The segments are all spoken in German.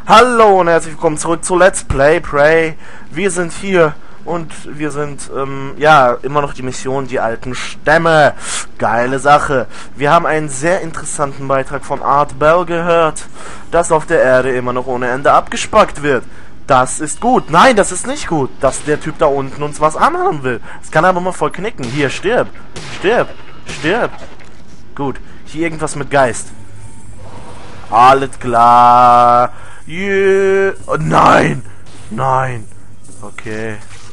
Hallo und herzlich willkommen zurück zu Let's Play Prey. Wir sind hier und wir sind, ja, immer noch die Mission, die alten Stämme. Geile Sache. Wir haben einen sehr interessanten Beitrag von Art Bell gehört, dass auf der Erde immer noch ohne Ende abgespackt wird. Das ist gut. Nein, das ist nicht gut, dass der Typ da unten uns was anhaben will. Das kann aber mal voll knicken. Hier, stirb. Stirb. Stirb. Gut. Hier irgendwas mit Geist. Alles klar. Yeah. Oh, nein. Nein. Okay.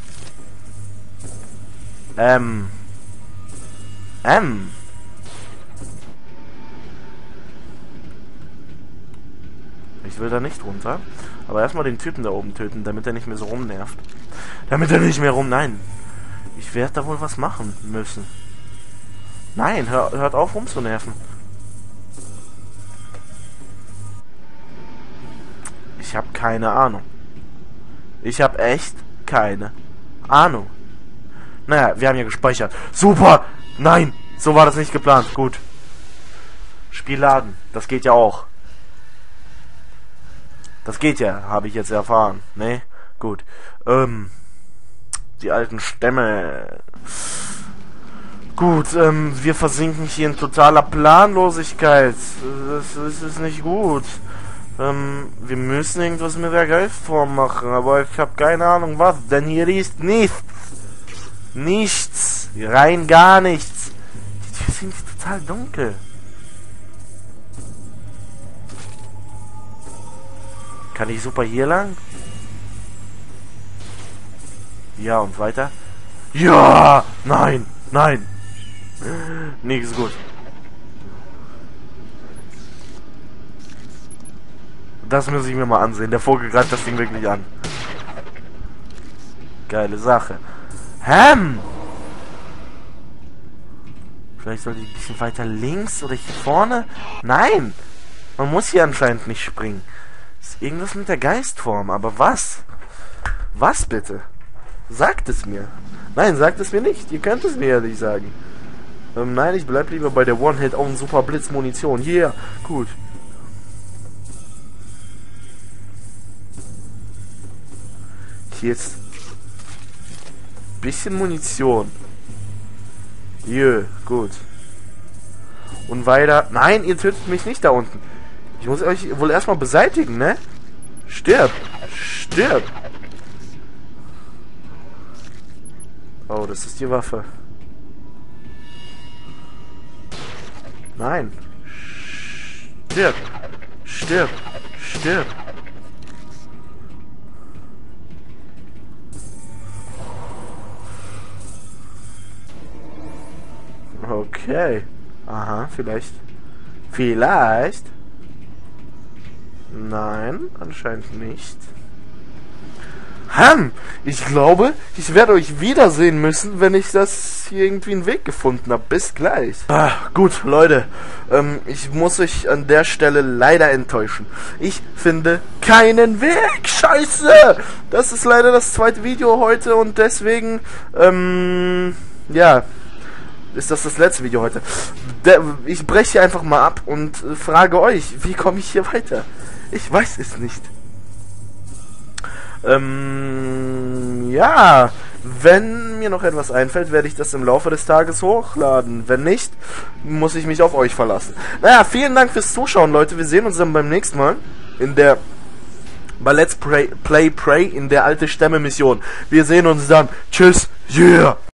Ich will da nicht runter. Aber erstmal den Typen da oben töten, damit er nicht mehr so rumnervt. Nein. Ich werde da wohl was machen müssen. Nein, hört auf rumzunerven. Ich habe keine Ahnung. Ich habe echt keine Ahnung. Naja, wir haben ja gespeichert. Super! Nein! So war das nicht geplant. Gut. Spiel laden. Das geht ja auch. Das geht ja, habe ich jetzt erfahren. Ne? Gut. Die alten Stämme. Gut, wir versinken hier in totaler Planlosigkeit. Das ist nicht gut. Wir müssen irgendwas mit der Geistform machen, aber ich habe keine Ahnung was, denn hier ist nichts. Nichts. Rein gar nichts. Die Türen sind total dunkel. Kann ich super hier lang? Ja, und weiter? Ja! Nein! Nein! Nichts gut. Das muss ich mir mal ansehen. Der Vogel greift das Ding wirklich an. Geile Sache. Vielleicht sollte ich ein bisschen weiter links oder hier vorne? Nein! Man muss hier anscheinend nicht springen. Ist irgendwas mit der Geistform, aber was? Was bitte? Sagt es mir. Nein, sagt es mir nicht. Ihr könnt es mir ja nicht sagen. Nein, ich bleib lieber bei der One-Hit on Super Blitz Munition. Yeah, gut. Hier ist bisschen Munition. Jö, gut. Und weiter. Nein, ihr tötet mich nicht da unten. Ich muss euch wohl erstmal beseitigen, ne? Stirb! Stirb! Oh, das ist die Waffe. Nein. Stirb! Stirb! Stirb! Okay. Aha, vielleicht. Vielleicht. Nein, anscheinend nicht. Ich glaube, ich werde euch wiedersehen müssen, wenn ich das hier irgendwie einen Weg gefunden habe. Bis gleich. Gut, Leute. Ich muss euch an der Stelle leider enttäuschen. Ich finde keinen Weg. Scheiße! Das ist leider das zweite Video heute und deswegen, ja, ist das letzte Video heute. Ich breche hier einfach mal ab und frage euch, wie komme ich hier weiter? Ich weiß es nicht. Ja, wenn mir noch etwas einfällt, werde ich das im Laufe des Tages hochladen. Wenn nicht, muss ich mich auf euch verlassen. Naja, vielen Dank fürs Zuschauen, Leute. Wir sehen uns dann beim nächsten Mal bei Let's Play Prey in der alte Stämme Mission. Wir sehen uns dann. Tschüss. Yeah.